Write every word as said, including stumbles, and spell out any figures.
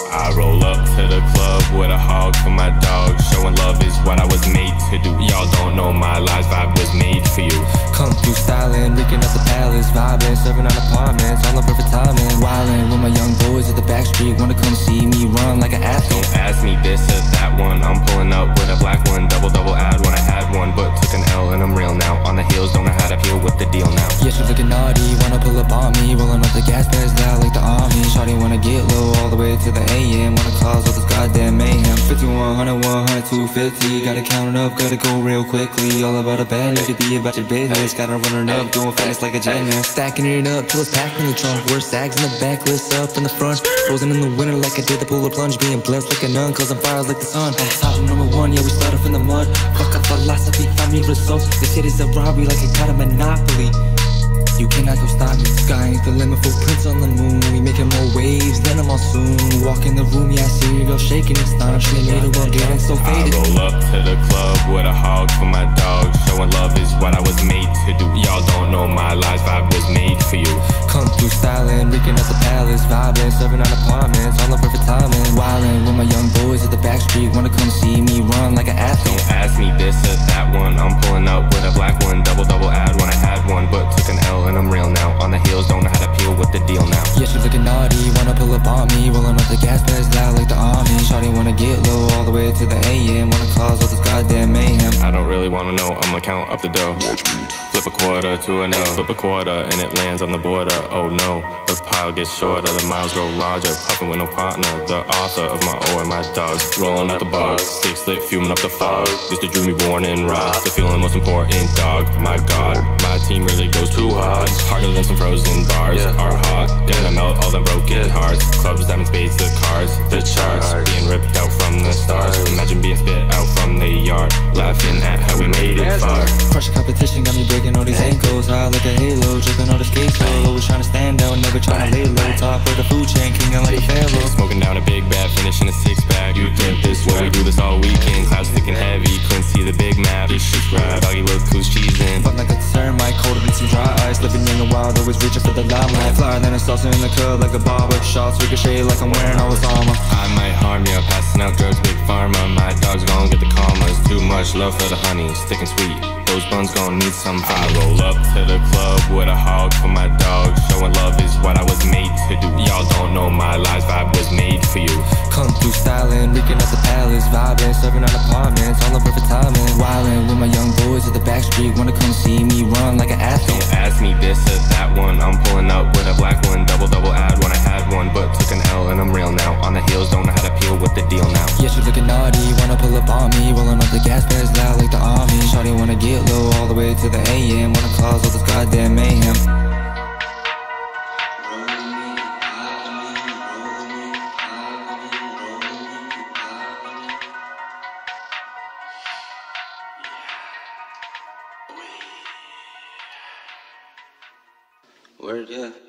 I roll up to the club with a hog for my dog. Showing love is what I was made to do. Y'all don't know my lies, vibe was made for you. Come through styling, reeking up the palace, vibing, serving on apartments, all the perfect timing. Wildin' with my young boys at the back street, wanna come see me run like an athlete. Don't ask me this or that one, I'm pulling up with a black one. Double double ad when I had one, but took an L and I'm real now. On the heels, don't know how to peel with the deal now. Yeah, she's looking naughty, wanna pull up on me, rolling up the gas pedals loud like the army. Shawty wanna get low all the way to the A M, wanna cause all this goddamn mayhem. Fifty-one hundred, one hundred, two fifty, gotta count it up, gotta go real quickly. All about a band, need to be about your business. Gotta run it up, doing fast like a gymnast. Stacking it up till it's packed in the trunk. Worse sags in the back, list up in the front. Frozen in the winter like I did the polar plunge. Being blessed like a nun, cause I'm fires like the sun. Top number one, yeah, we start off in the mud. Fuck up philosophy, find me results. This shit is a robbery like I got a monopoly. You cannot go stop me. Sky ain't the limit, footprints on the moon. We making more waves than I'm all soon. Walk in the room, yeah, I see you go shaking. Astonishing, made it well, getting so faded. I roll up to the club with a hog for my dog. Showing love is what I was made to do. Y'all don't know my lies, vibe was made for you. Come through styling, reeking up the palace, vibing, serving on apartments, all the perfect timing. Wildin' with my young boys at the back street, wanna come see me run like an athlete. Don't ask me this or that one, I'm pulling up with a black one. Double double ad when I had one, but took an L and I'm real now. On the heels, don't know how to peel with the deal now. Yeah, she's looking naughty, wanna pull up on me, rolling up the gas pedals loud like the army. Shawty wanna get low all the way to the A M, wanna cause all this goddamn mayhem. I don't really wanna know, I'ma count up the dough. Flip a quarter to an L, flip a quarter and it lands on the border. Oh no, the pile gets shorter, the miles grow larger. Puffin' with no partner, the author of my O and my dogs. Rolling up the bars, six lit, fuming up the fog. This the dream we born in raw, the feeling most important, dog. My god, my team really goes too hard. Harder than some frozen bars, are hot. Then I melt all the broken hearts. Clubs, diamonds, spades, the cars, the charts. Being ripped out from the stars. Imagine being spit out from the yard. Laughing at how we made it far. Crushing competition got me breaking all these ankles. High like a halo, dripping all this case low. Always trying to stand out, never trying to lay low. Top of the food chain, kinging like a pharaoh. Smoking down a big bag, finishing a six pack. You think this way, we do this all weekend. Clouds thick and heavy, couldn't see the big map. This shit's right, doggy look who's cheesing. Fuck like a termite, colder than some dry ice. Living young and wild, always reaching for the limelight. Flyer than a salsa in the club like a barber. Shots ricochet like I'm wearing all his armor. I might harm you, passing out drugs, big pharma. My dog's gon' get the commas. Too much love for the honey, thick and sweet. Those buns gon' need some fun. I roll up to the club with a hog for my dog. Showing love is what I was made to do. Y'all don't know my lies, vibe was made for you. Come through styling, reeking up the palace, vibing, serving on apartments, all the perfect timing. Wildin' with my young boys at the back street, wanna come see me run like an athlete. Don't ask me this or that one, I'm pulling up with a black one. Double double ad when I had one, but took an L and I'm real now. On the heels, don't know how to peel with the deal now. Yeah, she's looking naughty, wanna pull up on me, rolling up the gas pedals loud like the army. Shawty wanna get low all the way to the A M, wanna cause all this goddamn mayhem. Word, yeah.